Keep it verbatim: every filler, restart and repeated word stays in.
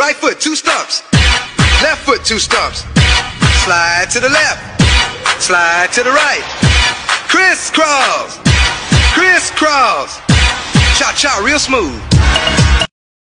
Right foot, two stumps. Left foot, two stumps. Slide to the left. Slide to the right. Crisscross. Crisscross. Cha-cha real smooth.